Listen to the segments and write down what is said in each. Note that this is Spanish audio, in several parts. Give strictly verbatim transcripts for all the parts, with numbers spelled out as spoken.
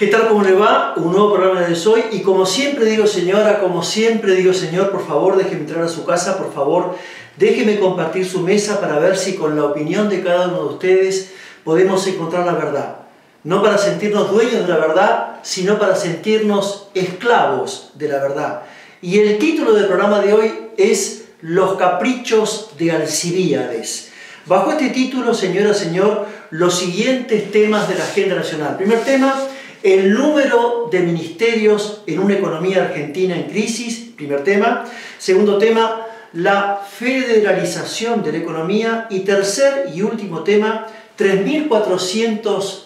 ¿Qué tal? ¿Cómo le va? Un nuevo programa de hoy y como siempre digo señora, como siempre digo señor, por favor déjeme entrar a su casa, por favor déjeme compartir su mesa para ver si con la opinión de cada uno de ustedes podemos encontrar la verdad. No para sentirnos dueños de la verdad, sino para sentirnos esclavos de la verdad. Y el título del programa de hoy es Los caprichos de Alcibíades. Bajo este título, señora, señor, los siguientes temas de la agenda nacional. Primer tema, el número de ministerios en una economía argentina en crisis, primer tema. Segundo tema, la federalización de la economía. Y tercer y último tema, tres mil cuatrocientos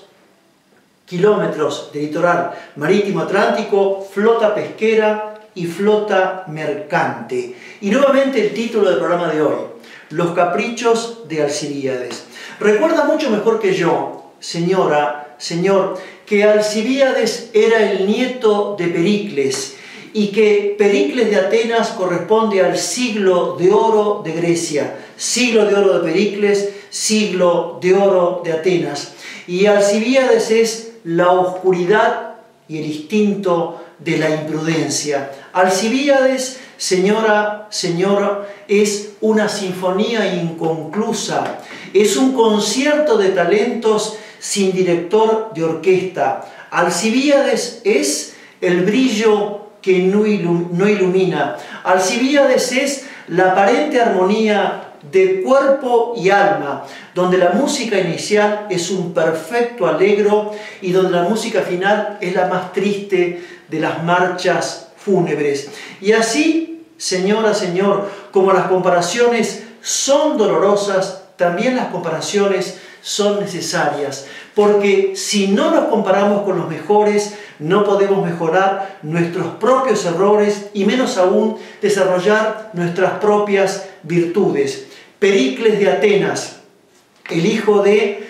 kilómetros de litoral marítimo atlántico, flota pesquera y flota mercante. Y nuevamente el título del programa de hoy, los caprichos de Alcibíades. Recuerda mucho mejor que yo, señora, señor, que Alcibíades era el nieto de Pericles y que Pericles de Atenas corresponde al siglo de oro de Grecia, siglo de oro de Pericles, siglo de oro de Atenas. Y Alcibíades es la oscuridad y el instinto de la imprudencia. Alcibíades, señora, señor, es una sinfonía inconclusa, es un concierto de talentos sin director de orquesta. Alcibíades es el brillo que no ilumina. Alcibíades es la aparente armonía de cuerpo y alma, donde la música inicial es un perfecto alegro y donde la música final es la más triste de las marchas fúnebres. Y así, señora, señor, como las comparaciones son dolorosas, también las comparaciones son necesarias, porque si no nos comparamos con los mejores, no podemos mejorar nuestros propios errores y menos aún desarrollar nuestras propias virtudes. Pericles de Atenas, el hijo de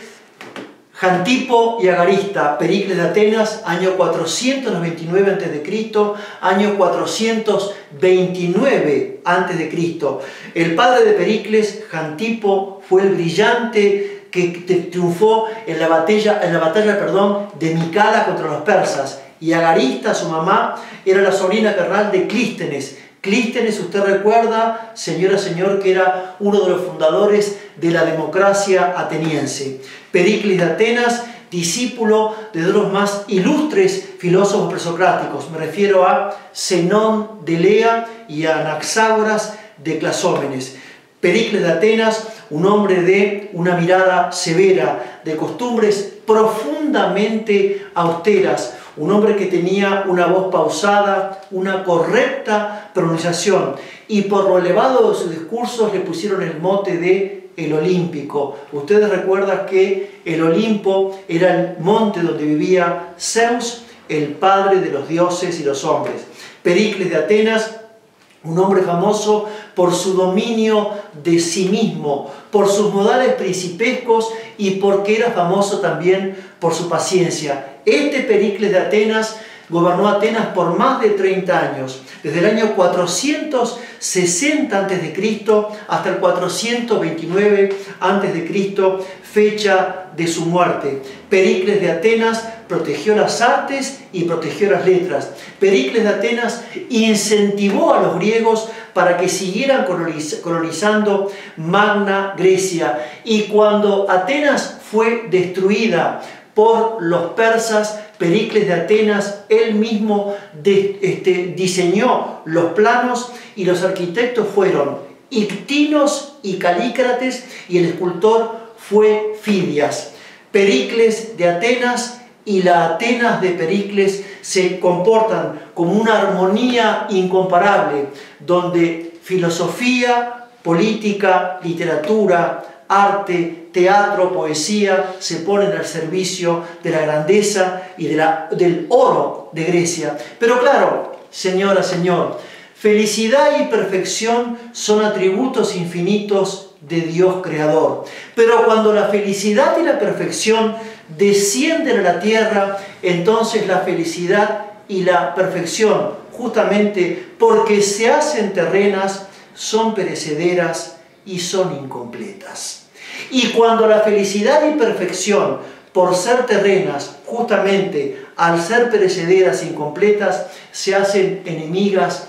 Jantipo y Agarista. Pericles de Atenas, año cuatrocientos noventa y nueve antes de Cristo, año cuatrocientos veintinueve antes de Cristo. El padre de Pericles, Jantipo, fue el brillante que triunfó en la batalla, en la batalla perdón, de Micala contra los persas. Y Agarista, su mamá, era la sobrina carnal de Clístenes. Clístenes, usted recuerda, señora, señor, que era uno de los fundadores de la democracia ateniense. Pericles de Atenas, discípulo de dos de los más ilustres filósofos presocráticos. Me refiero a Zenón de Lea y a Anaxágoras de Clasómenes. Pericles de Atenas, un hombre de una mirada severa, de costumbres profundamente austeras, un hombre que tenía una voz pausada, una correcta pronunciación, y por lo elevado de sus discursos le pusieron el mote de el Olímpico. Ustedes recuerdan que el Olimpo era el monte donde vivía Zeus, el padre de los dioses y los hombres. Pericles de Atenas, un hombre famoso por su dominio de sí mismo, por sus modales principescos y porque era famoso también por su paciencia. Este Pericles de Atenas gobernó Atenas por más de treinta años, desde el año cuatrocientos sesenta antes de Cristo hasta el cuatrocientos veintinueve antes de Cristo, fecha de su muerte. Pericles de Atenas protegió las artes y protegió las letras. Pericles de Atenas incentivó a los griegos para que siguieran colonizando Magna Grecia. Y cuando Atenas fue destruida por los persas, Pericles de Atenas, él mismo de, este, diseñó los planos y los arquitectos fueron Ictinos y Calícrates y el escultor fue Fidias. Pericles de Atenas y la Atenas de Pericles se comportan como una armonía incomparable, donde filosofía, política, literatura, arte, teatro, poesía se ponen al servicio de la grandeza y de la, del oro de Grecia. Pero claro, señora, señor, felicidad y perfección son atributos infinitos de Dios creador. Pero cuando la felicidad y la perfección descienden a la tierra, entonces la felicidad y la perfección, justamente porque se hacen terrenas, son perecederas y son incompletas. Y cuando la felicidad y perfección por ser terrenas, justamente al ser perecederas e incompletas, se hacen enemigas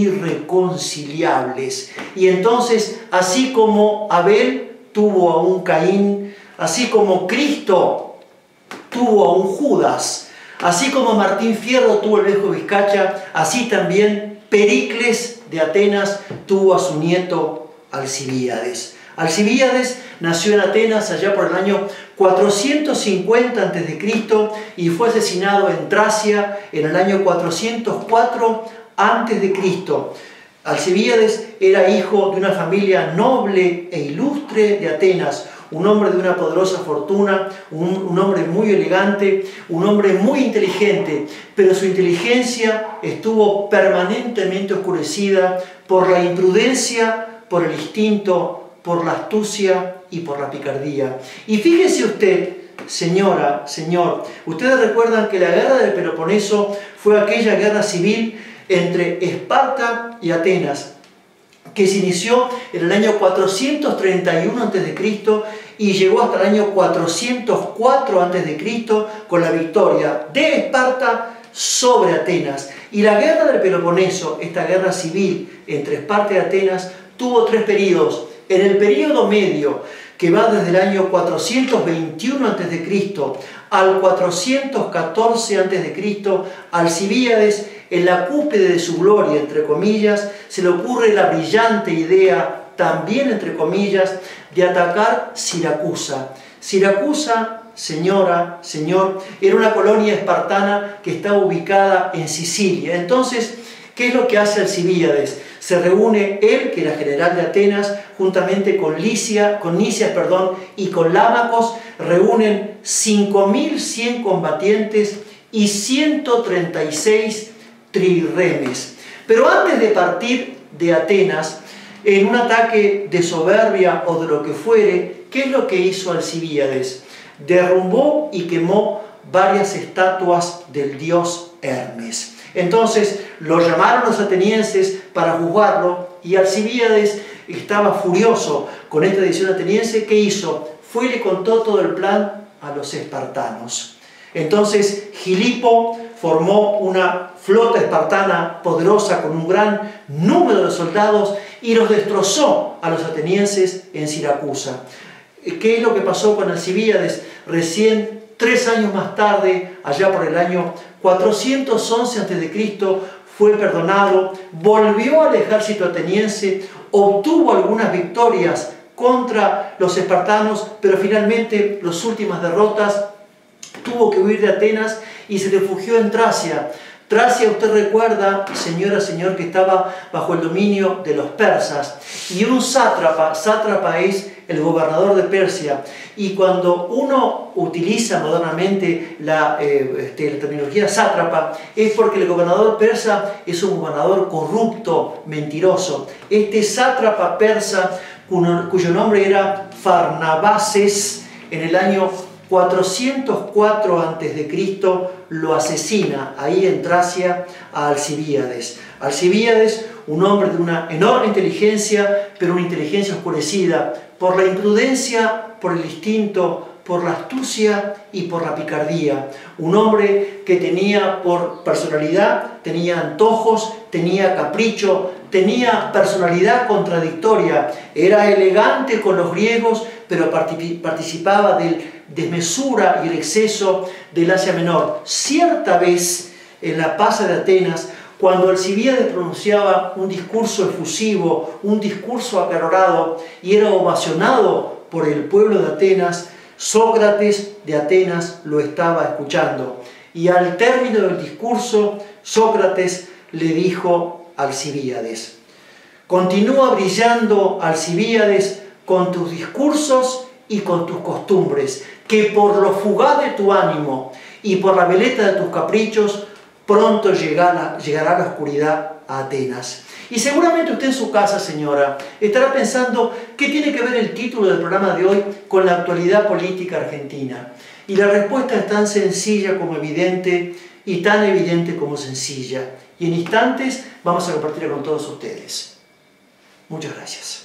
irreconciliables. Y entonces, así como Abel tuvo a un Caín, así como Cristo tuvo a un Judas, así como Martín Fierro tuvo el viejo Vizcacha, así también Pericles de Atenas tuvo a su nieto Alcibíades. Alcibíades nació en Atenas allá por el año cuatrocientos cincuenta antes de Cristo y fue asesinado en Tracia en el año cuatrocientos cuatro antes de Cristo. Alcibíades era hijo de una familia noble e ilustre de Atenas, un hombre de una poderosa fortuna, un, un hombre muy elegante, un hombre muy inteligente, pero su inteligencia estuvo permanentemente oscurecida por la imprudencia, por el instinto, por la astucia y por la picardía. Y fíjese usted, señora, señor, ustedes recuerdan que la guerra del Peloponeso fue aquella guerra civil entre Esparta y Atenas, que se inició en el año cuatrocientos treinta y uno antes de Cristo y llegó hasta el año cuatrocientos cuatro antes de Cristo con la victoria de Esparta sobre Atenas. Y la guerra del Peloponeso, esta guerra civil entre Esparta y Atenas, tuvo tres periodos. En el periodo medio, que va desde el año cuatrocientos veintiuno antes de Cristo al cuatrocientos catorce antes de Cristo, Alcibíades, en la cúspide de su gloria, entre comillas, se le ocurre la brillante idea, también entre comillas, de atacar Siracusa. Siracusa, señora, señor, era una colonia espartana que estaba ubicada en Sicilia. Entonces, ¿qué es lo que hace Alcibíades? Se reúne él, que era general de Atenas, juntamente con Licia, con Nicias, perdón, y con Lámacos, reúnen cinco mil cien combatientes y ciento treinta y seis trirremes. Pero antes de partir de Atenas, en un ataque de soberbia o de lo que fuere, ¿qué es lo que hizo Alcibíades? Derrumbó y quemó varias estatuas del dios Hermes. Entonces lo llamaron los atenienses para juzgarlo y Alcibíades estaba furioso con esta decisión ateniense. ¿Qué hizo? Fue y le contó todo el plan a los espartanos. Entonces Gilipo formó una flota espartana poderosa con un gran número de soldados y los destrozó a los atenienses en Siracusa. ¿Qué es lo que pasó con Alcibíades? Recién tres años más tarde, allá por el año cuatrocientos once antes de Cristo, fue perdonado, volvió al ejército ateniense, obtuvo algunas victorias contra los espartanos, pero finalmente las últimas derrotas tuvo que huir de Atenas y se refugió en Tracia. Tracia, usted recuerda, señora, señor, que estaba bajo el dominio de los persas. Y un sátrapa, sátrapa es el gobernador de Persia. Y cuando uno utiliza modernamente la, eh, este, la terminología sátrapa, es porque el gobernador persa es un gobernador corrupto, mentiroso. Este sátrapa persa, cuyo, cuyo nombre era Farnabases, en el año cuatrocientos cuatro antes de Cristo lo asesina ahí en Tracia a Alcibíades. Alcibíades, un hombre de una enorme inteligencia, pero una inteligencia oscurecida por la imprudencia, por el instinto, por la astucia y por la picardía. Un hombre que tenía por personalidad, tenía antojos, tenía capricho, tenía personalidad contradictoria. Era elegante con los griegos, pero participaba del desmesura y el exceso del Asia Menor. Cierta vez, en la Plaza de Atenas, cuando Alcibíades pronunciaba un discurso efusivo, un discurso acalorado, y era ovacionado por el pueblo de Atenas, Sócrates de Atenas lo estaba escuchando. Y al término del discurso, Sócrates le dijo a Alcibíades: continúa brillando, Alcibíades, con tus discursos y con tus costumbres, que por lo fugaz de tu ánimo y por la veleta de tus caprichos, pronto llegará, llegará la oscuridad a Atenas. Y seguramente usted en su casa, señora, estará pensando qué tiene que ver el título del programa de hoy con la actualidad política argentina. Y la respuesta es tan sencilla como evidente y tan evidente como sencilla. Y en instantes vamos a compartirla con todos ustedes. Muchas gracias.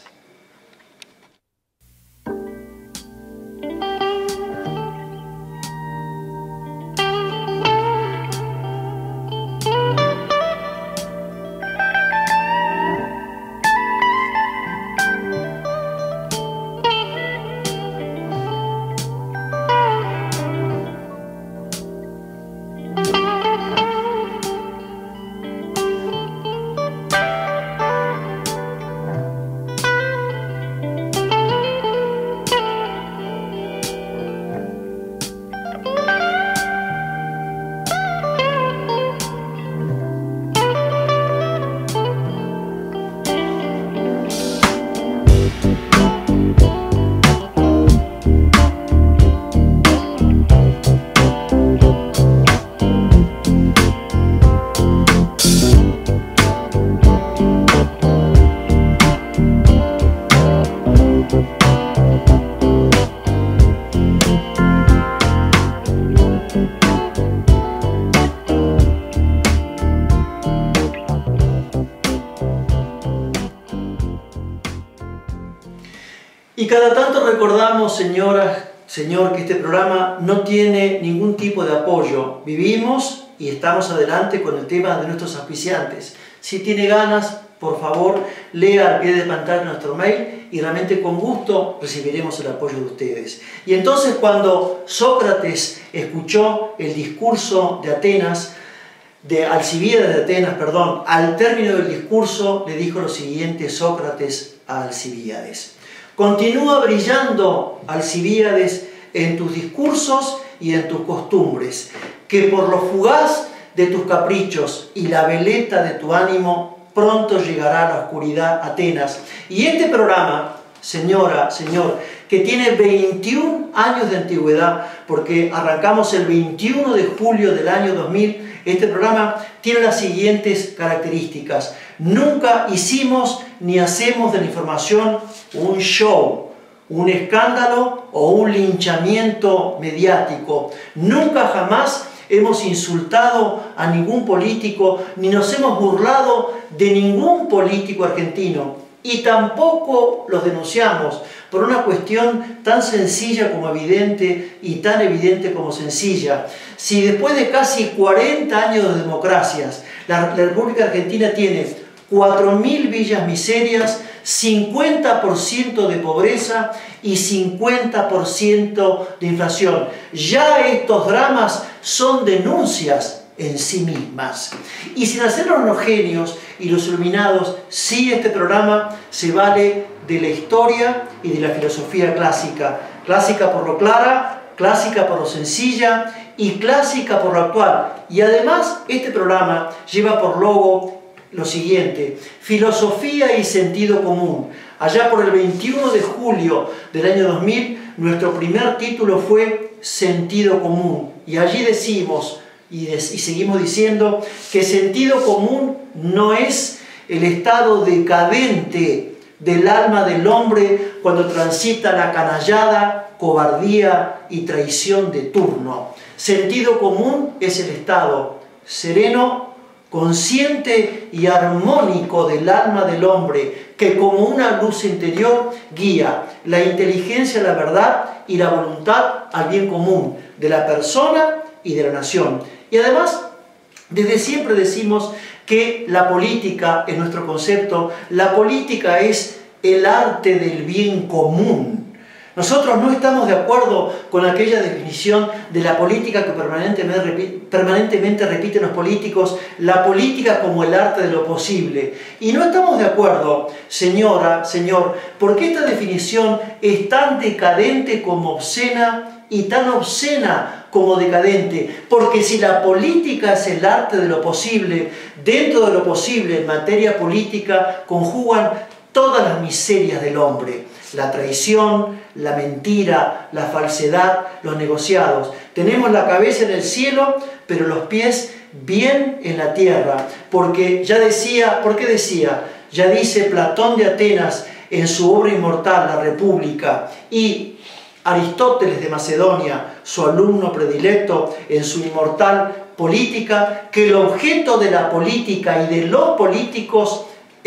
Y cada tanto recordamos, señoras, señor, que este programa no tiene ningún tipo de apoyo. Vivimos y estamos adelante con el tema de nuestros auspiciantes. Si tiene ganas, por favor, lea al pie de pantalla nuestro mail y realmente con gusto recibiremos el apoyo de ustedes. Y entonces cuando Sócrates escuchó el discurso de Atenas, de Alcibíades de Atenas, perdón, al término del discurso le dijo lo siguiente Sócrates a Alcibíades: continúa brillando, Alcibíades, en tus discursos y en tus costumbres, que por lo fugaz de tus caprichos y la veleta de tu ánimo, pronto llegará a la oscuridad Atenas. Y este programa, señora, señor, que tiene veintiún años de antigüedad, porque arrancamos el veintiuno de julio del año dos mil, este programa tiene las siguientes características. Nunca hicimos ni hacemos de la información un show, un escándalo o un linchamiento mediático. Nunca jamás hemos insultado a ningún político, ni nos hemos burlado de ningún político argentino. Y tampoco los denunciamos por una cuestión tan sencilla como evidente y tan evidente como sencilla. Si después de casi cuarenta años de democracias, la, la República Argentina tiene cuatro mil villas miserias, cincuenta por ciento de pobreza y cincuenta por ciento de inflación. Ya estos dramas son denuncias en sí mismas. Y sin hacernos los genios y los iluminados, sí, este programa se vale de la historia y de la filosofía clásica. Clásica por lo clara, clásica por lo sencilla y clásica por lo actual. Y además este programa lleva por logo lo siguiente: filosofía y sentido común. Allá por el veintiuno de julio del año dos mil, nuestro primer título fue Sentido común. Y allí decimos, y, de, y seguimos diciendo, que sentido común no es el estado decadente del alma del hombre cuando transita la canallada, cobardía y traición de turno. Sentido común es el estado sereno, consciente y armónico del alma del hombre, que como una luz interior guía la inteligencia, la verdad y la voluntad al bien común de la persona y de la nación. Y además, desde siempre decimos que la política, en nuestro concepto, la política es el arte del bien común. Nosotros no estamos de acuerdo con aquella definición de la política que permanentemente, permanentemente repiten los políticos, la política como el arte de lo posible. Y no estamos de acuerdo, señora, señor, porque esta definición es tan decadente como obscena y tan obscena como decadente. Porque si la política es el arte de lo posible, dentro de lo posible en materia política conjugan todas las miserias del hombre. La traición, la mentira, la falsedad, los negociados. Tenemos la cabeza en el cielo, pero los pies bien en la tierra. Porque ya decía, ¿por qué decía? Ya dice Platón de Atenas en su obra inmortal, La República, y Aristóteles de Macedonia, su alumno predilecto, en su inmortal Política, que el objeto de la política y de los políticos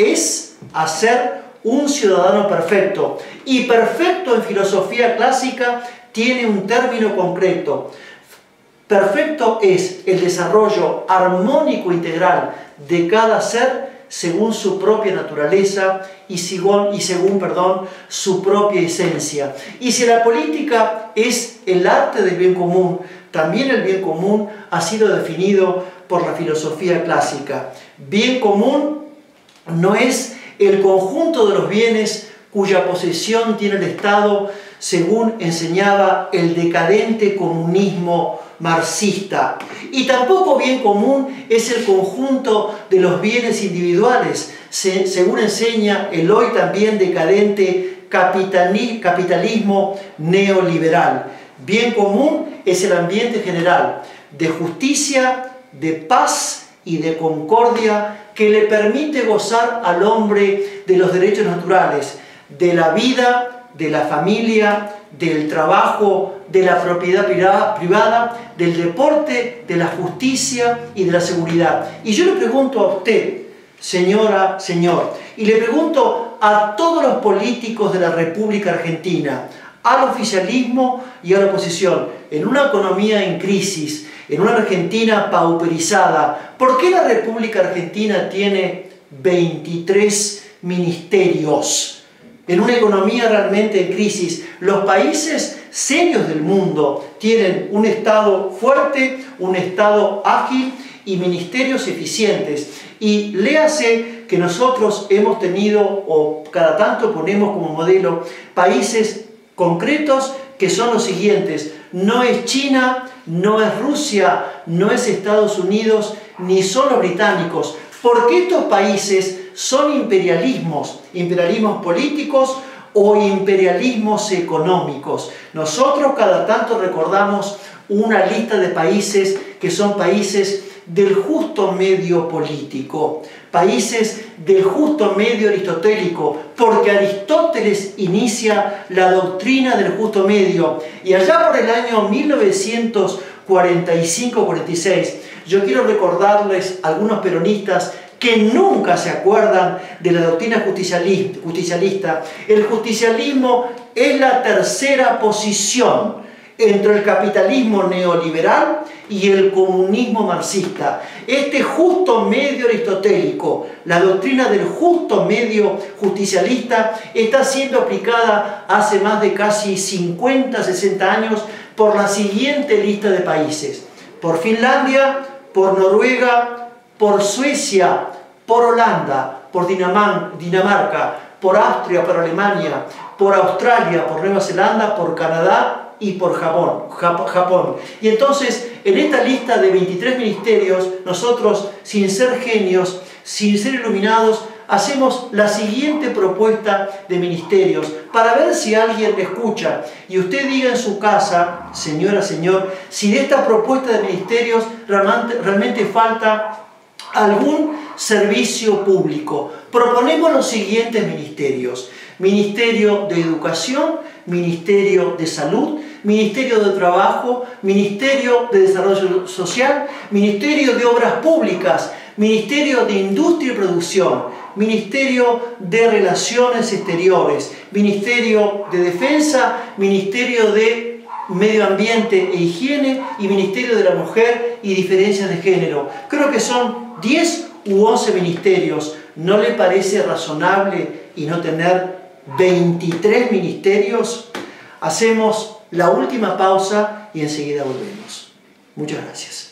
es hacer un ciudadano perfecto. Y perfecto en filosofía clásica tiene un término concreto. Perfecto es el desarrollo armónico integral de cada ser según su propia naturaleza y según, y según perdón, su propia esencia. Y si la política es el arte del bien común, también el bien común ha sido definido por la filosofía clásica. Bien común no es el conjunto de los bienes cuya posesión tiene el Estado, según enseñaba el decadente comunismo marxista. Y tampoco bien común es el conjunto de los bienes individuales, se, según enseña el hoy también decadente capitalismo neoliberal. Bien común es el ambiente general de justicia, de paz y de concordia que le permite gozar al hombre de los derechos naturales, de la vida, de la familia, del trabajo, de la propiedad privada, del deporte, de la justicia y de la seguridad. Y yo le pregunto a usted, señora, señor, y le pregunto a todos los políticos de la República Argentina, al oficialismo y a la oposición, en una economía en crisis, en una Argentina pauperizada. ¿Por qué la República Argentina tiene veintitrés ministerios? En una economía realmente en crisis, los países serios del mundo tienen un Estado fuerte, un Estado ágil y ministerios eficientes. Y léase que nosotros hemos tenido, o cada tanto ponemos como modelo, países concretos que son los siguientes. No es China, no es Rusia, no es Estados Unidos, ni son los británicos. Porque estos países son imperialismos, imperialismos políticos o imperialismos económicos. Nosotros cada tanto recordamos una lista de países que son países del justo medio político, países del justo medio aristotélico, porque Aristóteles inicia la doctrina del justo medio. Y allá por el año mil novecientos cuarenta y cinco cuarenta y seis, yo quiero recordarles a algunos peronistas que nunca se acuerdan de la doctrina justicialista. El justicialismo es la tercera posición entre el capitalismo neoliberal y el comunismo marxista. Este justo medio aristotélico, la doctrina del justo medio justicialista, está siendo aplicada hace más de casi cincuenta, sesenta años por la siguiente lista de países: por Finlandia, por Noruega, por Suecia, por Holanda, por Dinamarca, por Austria, por Alemania, por Australia, por Nueva Zelanda, por Canadá y por Japón, Japón. Y entonces, en esta lista de veintitrés ministerios, nosotros, sin ser genios, sin ser iluminados, hacemos la siguiente propuesta de ministerios para ver si alguien me escucha. Y usted diga en su casa, señora, señor, si de esta propuesta de ministerios realmente, realmente falta algún servicio público. Proponemos los siguientes ministerios: Ministerio de Educación, Ministerio de Salud, Ministerio de Trabajo, Ministerio de Desarrollo Social, Ministerio de Obras Públicas, Ministerio de Industria y Producción, Ministerio de Relaciones Exteriores, Ministerio de Defensa, Ministerio de Medio Ambiente e Higiene y Ministerio de la Mujer y Diferencias de Género. Creo que son diez u once ministerios. ¿No le parece razonable y no tener veintitrés ministerios? Hacemos la última pausa y enseguida volvemos. Muchas gracias.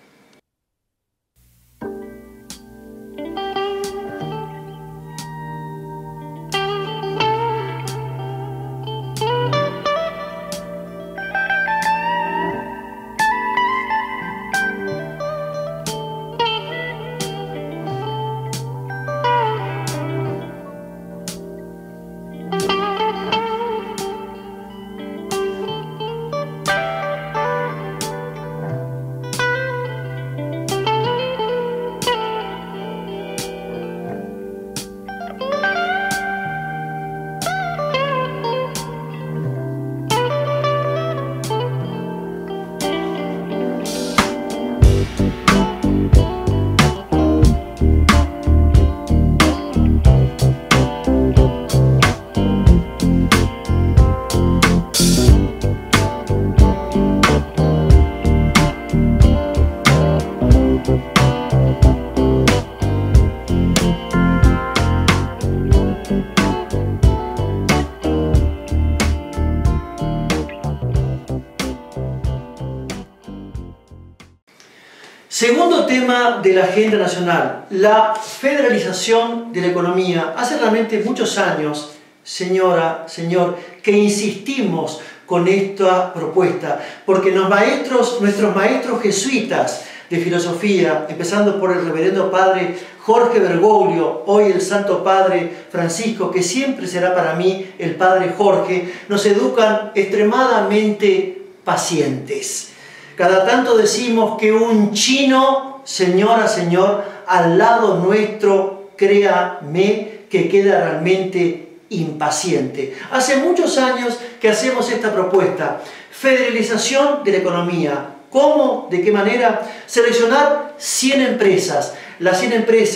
Segundo tema de la agenda nacional, la federalización de la economía. Hace realmente muchos años, señora, señor, que insistimos con esta propuesta, porque los maestros, nuestros maestros jesuitas de filosofía, empezando por el reverendo padre Jorge Bergoglio, hoy el Santo Padre Francisco, que siempre será para mí el Padre Jorge, nos educan extremadamente pacientes. Cada tanto decimos que un chino, señora, señor, al lado nuestro, créame, que queda realmente impaciente. Hace muchos años que hacemos esta propuesta: federalización de la economía. ¿Cómo? ¿De qué manera? Seleccionar cien empresas. Las cien empresas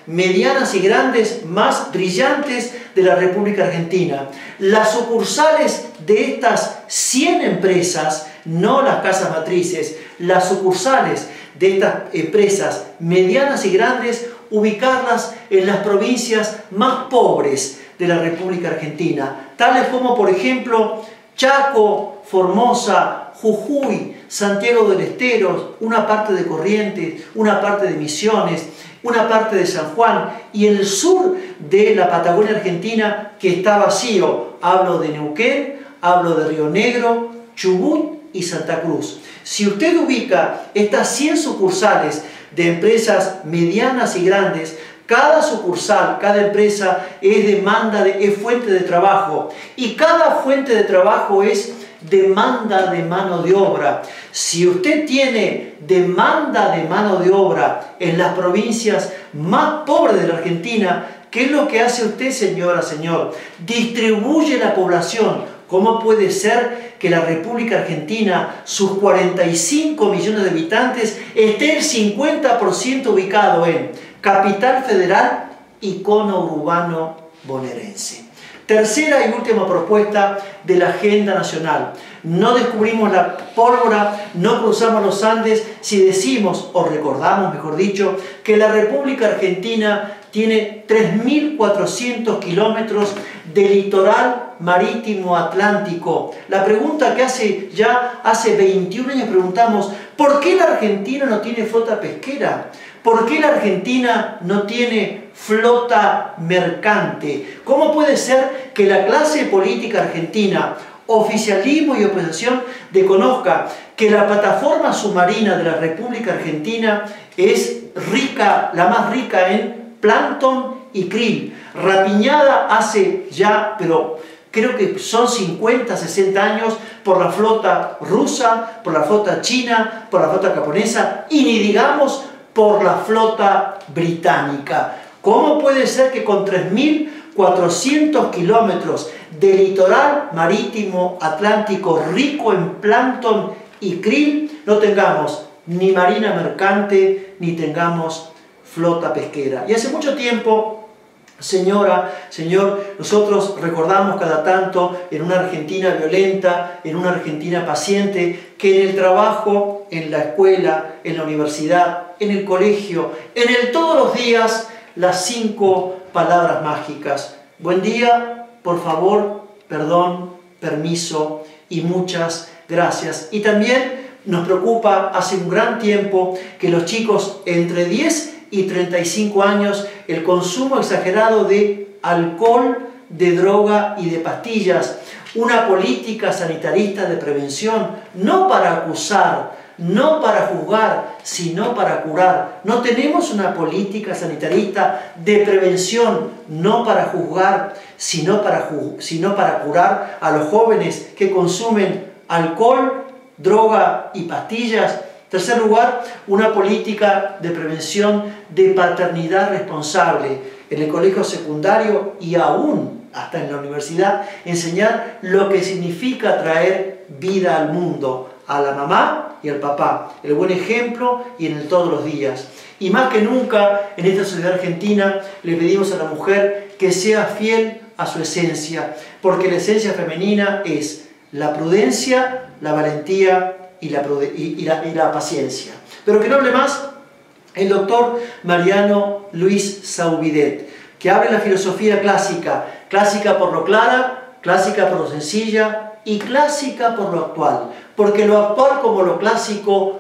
medianas y grandes más brillantes de la República Argentina. Las sucursales de estas cien empresas, no las casas matrices, las sucursales de estas empresas medianas y grandes, ubicarlas en las provincias más pobres de la República Argentina, tales como por ejemplo Chaco, Formosa, Jujuy, Santiago del Estero, una parte de Corrientes, una parte de Misiones, una parte de San Juan y el sur de la Patagonia Argentina que está vacío. Hablo de Neuquén, hablo de Río Negro, Chubut y Santa Cruz. Si usted ubica estas cien sucursales de empresas medianas y grandes, cada sucursal, cada empresa es demanda, de, es fuente de trabajo y cada fuente de trabajo es demanda de mano de obra. Si usted tiene demanda de mano de obra en las provincias más pobres de la Argentina, ¿qué es lo que hace usted, señora, señor? Distribuye la población. ¿Cómo puede ser que la República Argentina, sus cuarenta y cinco millones de habitantes, esté el cincuenta por ciento ubicado en Capital Federal y cono urbano bonaerense? Tercera y última propuesta de la Agenda Nacional. No descubrimos la pólvora, no cruzamos los Andes si decimos, o recordamos mejor dicho, que la República Argentina tiene tres mil cuatrocientos kilómetros de litoral marítimo atlántico. La pregunta que hace ya hace veintiún años preguntamos, ¿por qué la Argentina no tiene flota pesquera? ¿Por qué la Argentina no tiene flota mercante? ¿Cómo puede ser que la clase política argentina, oficialismo y oposición, desconozca que la plataforma submarina de la República Argentina es rica, la más rica en plancton y krill, rapiñada hace ya, pero creo que son cincuenta, sesenta años por la flota rusa, por la flota china, por la flota japonesa y ni digamos por la flota británica? ¿Cómo puede ser que con tres mil cuatrocientos kilómetros de litoral marítimo atlántico rico en plancton y krill no tengamos ni marina mercante ni tengamos flota pesquera? Y hace mucho tiempo, señora, señor, nosotros recordamos cada tanto en una Argentina violenta, en una Argentina paciente, que en el trabajo, en la escuela, en la universidad, en el colegio, en el todos los días, las cinco palabras mágicas: buen día, por favor, perdón, permiso y muchas gracias. Y también nos preocupa hace un gran tiempo que los chicos entre diez y treinta y cinco años, el consumo exagerado de alcohol, de droga y de pastillas. Una política sanitarista de prevención, no para acusar, no para juzgar, sino para curar. No tenemos una política sanitarista de prevención, no para juzgar, sino para, sino para curar a los jóvenes que consumen alcohol, droga y pastillas. En tercer lugar, una política de prevención de paternidad responsable en el colegio secundario y aún hasta en la universidad, enseñar lo que significa traer vida al mundo, a la mamá y al papá, el buen ejemplo y en el todos los días. Y más que nunca en esta sociedad argentina le pedimos a la mujer que sea fiel a su esencia, porque la esencia femenina es la prudencia, la valentía y la, y, y la, y la paciencia. Pero que no hable más el doctor Mariano Luis Saubidet, que hable la filosofía clásica, clásica por lo clara, clásica por lo sencilla y clásica por lo actual, porque lo actual como lo clásico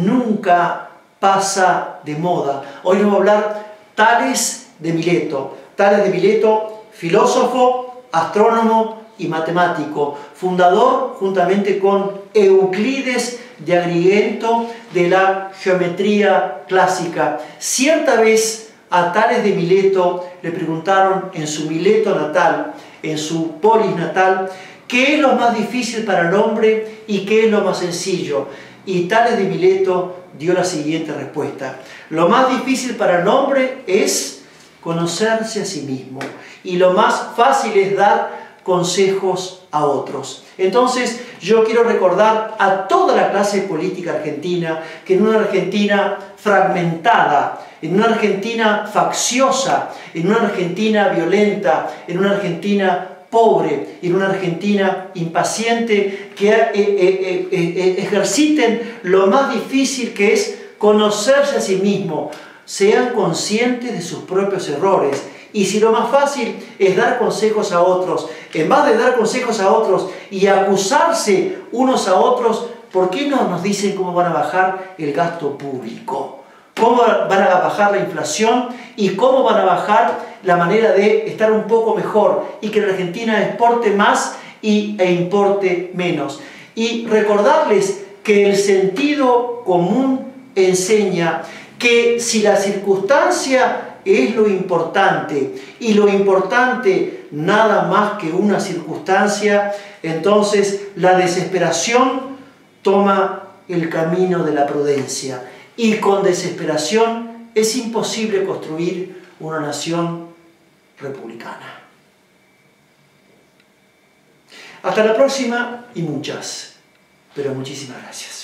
nunca pasa de moda. Hoy nos va a hablar Tales de Mileto, Tales de Mileto, filósofo, astrónomo y matemático, fundador juntamente con Euclides de Agrigento de la geometría clásica. Cierta vez a Tales de Mileto le preguntaron en su Mileto natal, en su polis natal, ¿qué es lo más difícil para el hombre y qué es lo más sencillo? Y Tales de Mileto dio la siguiente respuesta: lo más difícil para el hombre es conocerse a sí mismo y lo más fácil es dar consejos a otros. Entonces yo quiero recordar a toda la clase política argentina que en una Argentina fragmentada, en una Argentina facciosa, en una Argentina violenta, en una Argentina pobre, en una Argentina impaciente, que eh, eh, eh, eh, ejerciten lo más difícil que es conocerse a sí mismo, sean conscientes de sus propios errores. Y si lo más fácil es dar consejos a otros, en vez de dar consejos a otros y acusarse unos a otros, ¿por qué no nos dicen cómo van a bajar el gasto público? ¿Cómo van a bajar la inflación? ¿Y cómo van a bajar la manera de estar un poco mejor? Y que la Argentina exporte más y, e importe menos. Y recordarles que el sentido común enseña que si la circunstancia es lo importante, y lo importante nada más que una circunstancia, entonces la desesperación toma el camino de la prudencia. Y con desesperación es imposible construir una nación republicana. Hasta la próxima y muchas, pero muchísimas gracias.